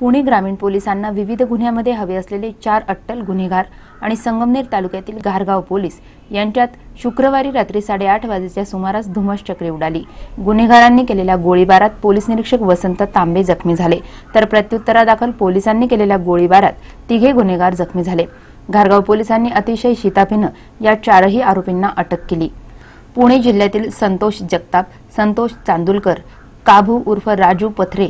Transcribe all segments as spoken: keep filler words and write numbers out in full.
पुणे ग्रामीण पोलिसांना विविध गुन्ह्यामध्ये हवे असलेले चार अट्टल गुन्हेगार आणि संगमनेर तालुक्यातील घारगाव पोलीस यांच्यात शुक्रवारी रात्री साडेआठ वाजेच्या सुमारास धुमश्चक्री उडाली। गुन्हेगारांनी केलेल्या गोळीबारात पोलीस निरीक्षक वसंत तांबे जखमी झाले, तर प्रत्युत्तरादाखल पोलिसांनी केलेल्या गोळीबारात तिघे गुन्हेगार जखमी झाले। घारगाव पोलिसांनी अतिशय शिताफीने या चारही आरोपींना अटक केली। पुणे जिल्ह्यातील संतोष जगताप, संतोष चांदुलकर, काभू उर्फ राजू पथरे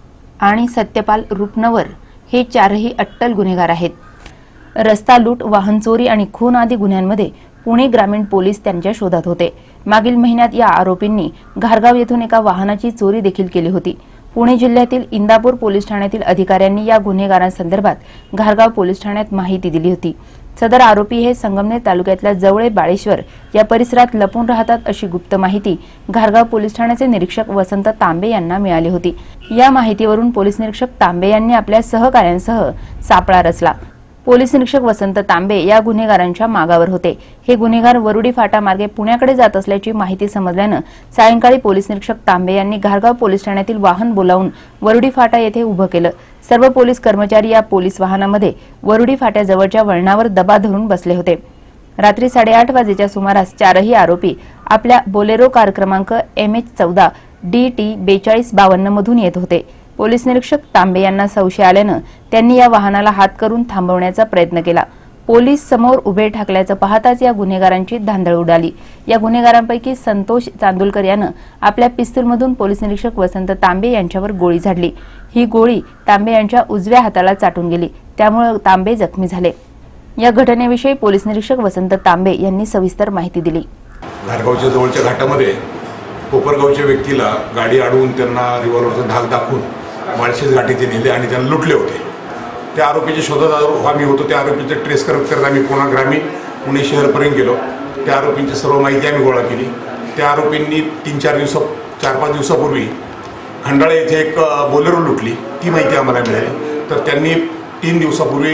आणि सत्यपाल रुपनवर हे चारही अट्टल गुन्हेगार आहेत। रस्ता लूट, वाहन चोरी आणि खून आदी गुन्ह्यांमध्ये पुणे ग्रामीण पोलीस त्यांच्या शोधात होते। मागील महिन्यात या आरोपींनी घारगाव येथून एका वाहनाची चोरी देखील केली होती। पुणे जिल्ह्यातील इंदापूर पोलीस ठाण्यातील अधिकाऱ्यांनी या गुन्हेगारांसंदर्भात घारगाव पोलीस ठाण्यात माहिती दिली होती। सदर आरोपी हे संगमनेर तालुक्यातल्या जवळे बाळेश्वर या परिसरात लपून राहतात अशी गुप्त माहिती घारगाव पोलीस ठाण्याचे निरीक्षक वसंत तांबे यांना मिळाली होती। या माहितीवरून पोलीस निरीक्षक तांबे यांनी आपल्या सहकाऱ्यांसह सापळा रचला। पोलीस निरीक्षक वसंत तांबे या गुन्हेगारांच्या मागावर होते। हे गुन्हेगार वरुडी फाटा मार्गे पुण्याकडे जात असल्याची माहिती समजल्यानं सायंकाळी पोलीस निरीक्षक तांबे यांनी घारगाव पोलीस ठाण्यातील वाहन बोलावून वरुडी फाटा येथे उभं केलं। सर्व पोलीस कर्मचारी या पोलीस वाहनामध्ये वरुडी फाट्याजवळच्या वळणावर दबा धरून बसले होते। रात्री साडेआठ वाजेच्या सुमारास चारही आरोपी आपल्या बोलेरो कार क्रमांक एम एच चौदा डी टी बेचाळीस बावन्न मधून येत होते। पोलीस निरीक्षक तांबे यांना संशय आल्यानं त्यांनी या वाहनाला हात करून थांबवण्याचा प्रयत्न केला। पोलीस समोर उभे ठाकल्याचं पाहताच या गुन्हेगारांची धांदळ उडाली। या गुन्हेगारांपैकी संतोष चांदुलकर यानं आपल्या पिस्तूलमधून पोलीस निरीक्षक वसंत तांबे यांच्यावर गोळी झाडली। ही गोळी तांबे यांच्या उजव्या हाताला चाटून गेली, त्यामुळे तांबे जखमी झाले। या घटनेविषयी पोलीस निरीक्षक वसंत तांबे यांनी सविस्तर माहिती दिली। घारगावच्या जवळच्या घाटामध्ये कोपरगावच्या व्यक्तीला गाडी अडवून त्यांना रिव्हॉल्वरचा धाक दाखवून माळशेज घाटीचे नेले आणि त्यांना लुटले होते। त्या आरोपीच्या शोधात आम्ही होतो। त्या आरोपीचे ट्रेस करत करत आम्ही पुणे ग्रामीण पुणे शहरपर्यंत गेलो। त्या आरोपींची सर्व माहिती आम्ही गोळा केली। त्या आरोपींनी तीन चार दिवसा चार पाच दिवसापूर्वी खंडाळे येथे एक बोलेरो लुटली, ती माहिती आम्हाला मिळाली। तर त्यांनी तीन दिवसापूर्वी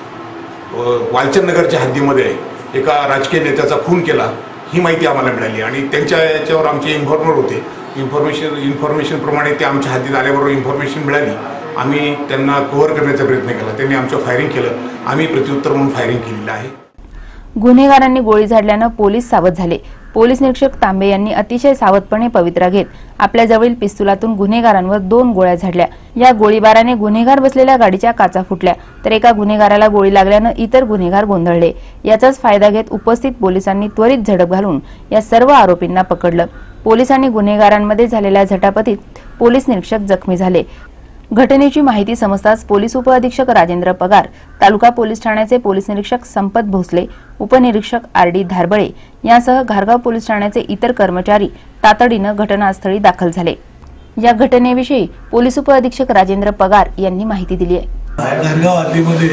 वालचंदनगरच्या हद्दीमध्ये एका राजकीय नेत्याचा खून केला, ही माहिती आम्हाला मिळाली आणि त्यांच्या याच्यावर आमचे इन्फॉर्मर होते। इन्फॉर्मेशन इन्फॉर्मेशनप्रमाणे ते आमच्या हद्दीत आल्याबरोबर इन्फॉर्मेशन मिळाली। आम्ही त्यांना कव्हर करण्याचा प्रयत्न केला, त्यांनी आमचं फायरिंग केलं, आम्ही प्रत्युत्तर म्हणून फायरिंग केलेलं आहे। गुन्हेगारांनी गोळी झाडल्यानं पोलीस सावध झाले। पोलीस निरीक्षक तांबे यांनी अतिशय सावधपणे पवित्रा घेत आपल्या जवळील पिस्तुलातून गुन्हेगारांवर दोन गोळ्या झाडल्या। या गोळीबाराने गुन्हेगार बसलेल्या गाडीच्या काचा फुटल्या, तर एका गुन्हेगाराला गोळी लागल्यानं इतर गुन्हेगार गोंधळले। याचाच फायदा घेत उपस्थित पोलिसांनी त्वरित झडप घालून या सर्व आरोपींना पकडलं। पोलिसांनी गुन्हेगारांमध्ये झालेल्या झटापटीत पोलीस निरीक्षक जखमी झाले। घटनेची माहिती समजताच पोलीस उपअधीक्षक राजेंद्र पगार, तालुका पोलीस ठाण्याचे पोलीस निरीक्षक संपत भोसले, उपनिरीक्षक आर डी धारबळे यांसह घारगाव पोलीस ठाण्याचे इतर कर्मचारी तातडीनं घटनास्थळी दाखल झाले। या घटनेविषयी पोलीस उपअधीक्षक राजेंद्र पगार यांनी माहिती दिली आहे। घारगाव हद्दीमध्ये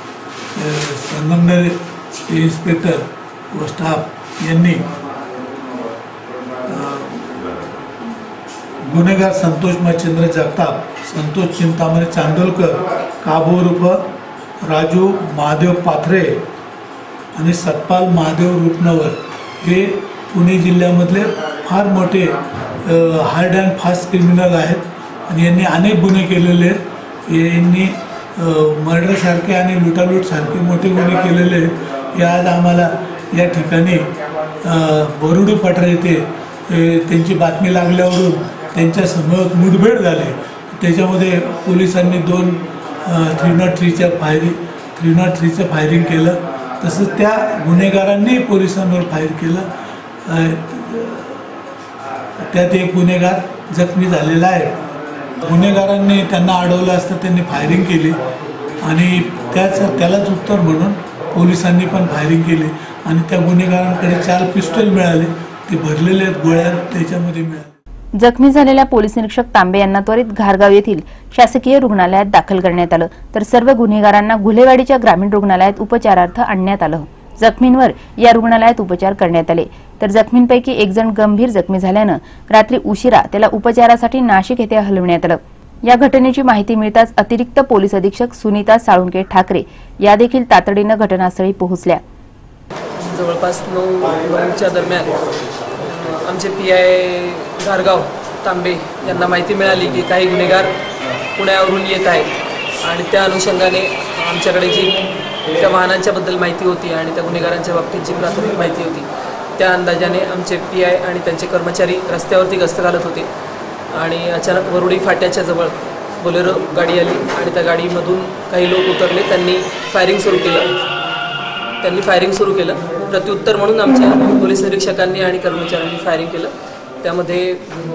संगमनेर इन्स्पेक्टर व स्टाफ यांनी गुन्हेगार संतोष मच्छिंद्र जगताप, संतोष चिंतामणी चांदोलकर, काबू उर्फ राजू महादेव पाथरे आणि सतपाल महादेव रुपनवर हे पुणे जिल्ह्यामधले फार मोठे हार्ड अँड फास्ट क्रिमिनल आहेत आणि यांनी अनेक गुन्हे केलेले आहेत। यांनी मर्डरसारखे आणि लुटालूटसारखे मोठे गुन्हे केलेले आहेत। हे आज आम्हाला या ठिकाणी बोरुडी फाटा येथे त्यांची बातमी लागल्यावरून त्यांच्या समोर मुठभेड झाली। त्याच्यामध्ये पोलिसांनी दोन थ्री नॉट थ्रीच्या फायरिंग थ्री नॉट थ्रीचं फायरिंग केलं, तसंच त्या गुन्हेगारांनी पोलिसांवर फायर केलं। त्यात एक गुन्हेगार जखमी झालेला आहे। गुन्हेगारांनी त्यांना अडवलं असतं त्यांनी फायरिंग केली आणि त्याच त्यालाच उत्तर म्हणून पोलिसांनी पण फायरिंग केली आणि त्या गुन्हेगारांकडे चार पिस्टल मिळाले, ते भरलेले गोळ्या त्याच्यामध्ये मिळाल्या। जखमी झालेल्या पोलीस निरीक्षक तांबे यांना त्वरित घारगाव येथील शासकीय रुग्णालयात दाखल करण्यात आलं, तर सर्व गुन्हेगारांना घुलेवाडीच्या ग्रामीण रुग्णालयात उपचारार्थ आणण्यात आलं। जखमींवर या रुग्णालयात उपचार करण्यात आले, तर जखमींपैकी एक जण गंभीर जखमी झाल्यानं रात्री उशिरा त्याला उपचारासाठी नाशिक येथे हलविण्यात आलं। या घटनेची माहिती मिळताच अतिरिक्त पोलीस अधीक्षक सुनीता साळुंके ठाकरे या देखील तातडीनं घटनास्थळी पोहोचल्या। जवळपास नऊच्या दरम्यान आमचे पी आय घारगाव तांबे यांना माहिती मिळाली की काही गुन्हेगार पुण्यावरून येत आहेत आणि त्या अनुषंगाने आमच्याकडे जी त्या वाहनांच्याबद्दल माहिती होती आणि त्या गुन्हेगारांच्या बाबतीत जी प्राथमिक माहिती होती त्या अंदाजाने आमचे पी आय आणि त्यांचे कर्मचारी रस्त्यावरती गस्त घालत होते आणि अचानक वरुडी फाट्याच्या जवळ बोलेरो गाडी आली आणि त्या गाडीमधून काही लोक उतरले. त्यांनी फायरिंग सुरू केलं त्यांनी फायरिंग सुरू केलं प्रत्युत्तर म्हणून आमच्या पोलीस निरीक्षकांनी आणि कर्मचाऱ्यांनी फायरिंग केलं. त्यामध्ये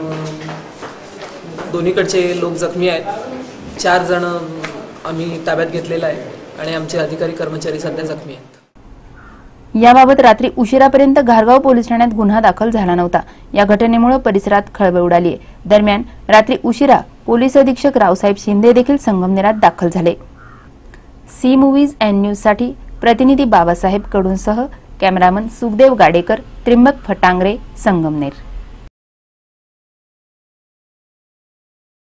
दोन्हीकडचे लोक जखमी आहेत. चार जण आम्ही ताब्यात घेतलेला आहे आणि आमचे अधिकारी कर्मचारी सध्या जखमी आहेत. याबाबत रात्री उशिरापर्यंत घारगाव पोलीस ठाण्यात गुन्हा दाखल झाला नव्हता. या घटनेमुळे परिसरात खळबळ उडाली आहे. दरम्यान रात्री उशिरा पोलीस अधीक्षक रावसाहेब शिंदे देखील संगमनेरात दाखल झाले. सी मूव्हीज अँड न्यूज साठी प्रतिनिधी बाबासाहेब कडूंसह कॅमेरामन सुखदेव गाडेकर, त्रिंबक फटांगरे, संगमनेर.